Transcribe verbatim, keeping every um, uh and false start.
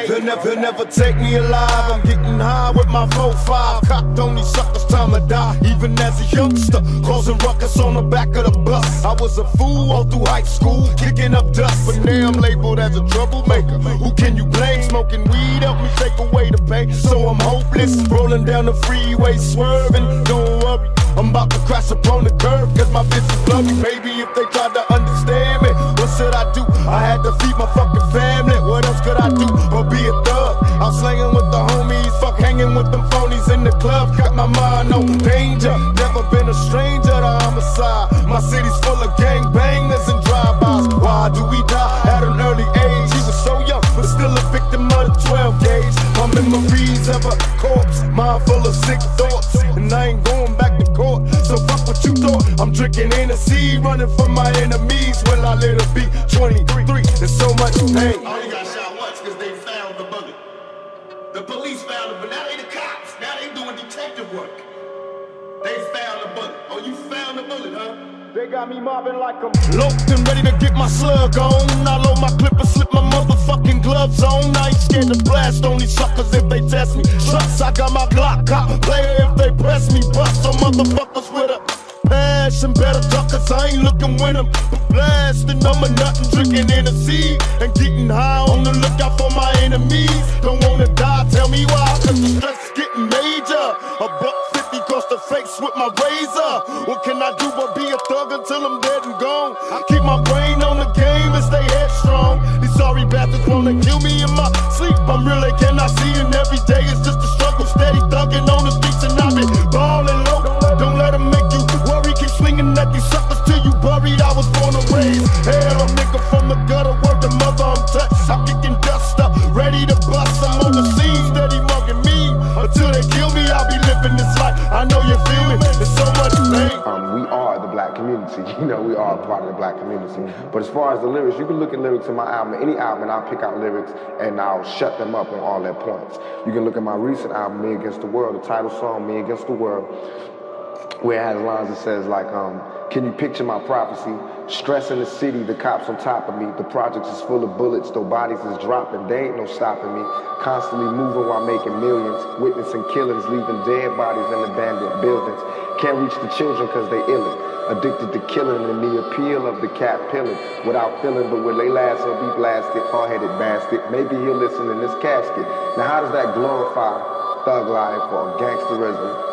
They'll never, they'll never take me alive. I'm getting high with my four five. Cocked on these suckers, time to die. Even as a youngster, causing ruckus on the back of the bus. I was a fool all through high school, kicking up dust. But now I'm labeled as a troublemaker. Who can you blame? Smoking weed help me take away the pain. So I'm hopeless, rolling down the freeway, swerving. Don't worry, I'm about to crash upon the curb, cause my bitch is blurry. Baby, if they tried to understand me, what should I do? I had to feed my fucking family. What else could I do but be a thug? I'm slanging with the homies, fuck hanging with them phonies in the club. Got my mind on danger, never been a stranger to homicide. My city's full of gangbangers and drive-bys. Why do we die at an early age? He was so young, but still a victim of the twelve gauge. My memories of a corpse, mind full of sick thoughts, and I ain't going back to court. So fuck what you thought. I'm drinking Hennessy, running from my enemies. Will I let it be twenty-three? There's so much pain. Oh, you got shot once because they found the bullet. The police found it, but now they the cops. Now they doing detective work. They found the bullet. Oh, you found the bullet, huh? They got me mobbing like I'm loped and ready to get my slug on. I load my clip and slip my motherfucking gloves on. I ain't scared to blast on these suckers if they test me. Trust, I got my Glock cop player if they press me. Bust some motherfuckers with a passion, better duck, cause I ain't looking with them. Blasting on my nothing, drinking Hennessy and getting high on the lookout for my enemies. Don't wanna die, tell me why, cause the stress is getting major. A buck fifty across the face with my razor. What can I do but be a thug until I'm dead and gone? I keep my brain on the game and stay headstrong. These sorry bastards wanna kill me in my sleep. I'm real, they cannot see, and every day is just a struggle. Steady thugging on the streets and I been ballin' low. Don't let them make you worry, keep swinging at these suckers till you buried. I was born to raise hell, a nigga from the gutter, word to mother, I'm touched. I'm kicking dust up, ready to bust. I'm on the scene, steady mugging me. Until they kill me, I'll be living this life. I know you feel me, there's so much pain. Um, we are the black community, you know, we are a part of the black community. But as far as the lyrics, you can look at lyrics in my album, any album, and I'll pick out lyrics and I'll shut them up on all their points. You can look at my recent album, Me Against the World, the title song, Me Against the World, where it has lines that says like, um, can you picture my prophecy? Stress in the city, the cops on top of me. The projects is full of bullets, though bodies is dropping. They ain't no stopping me. Constantly moving while making millions. Witnessing killings, leaving dead bodies in abandoned buildings. Can't reach the children cause they illin'. Addicted to killing and the appeal of the cat pilling. Without feeling, but when they last he'll be blasted. Hard-headed bastard, maybe he'll listen in this casket. Now how does that glorify thug life or gangsterism?